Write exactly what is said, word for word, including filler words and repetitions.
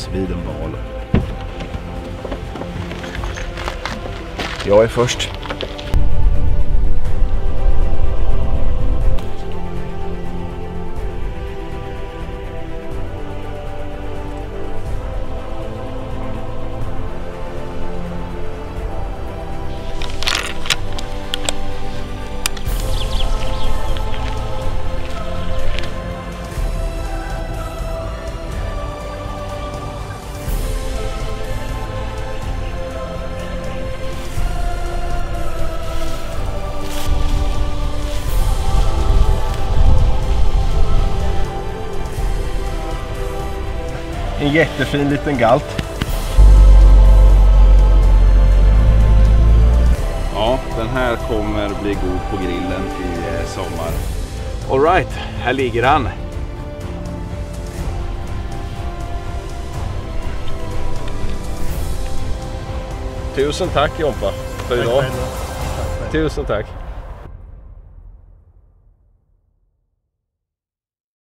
vid en val. Jag är först. En jättefin liten galt. Ja, den här kommer bli god på grillen i sommar. All right, här ligger han. Tusen tack Jompa för idag. Tusen tack.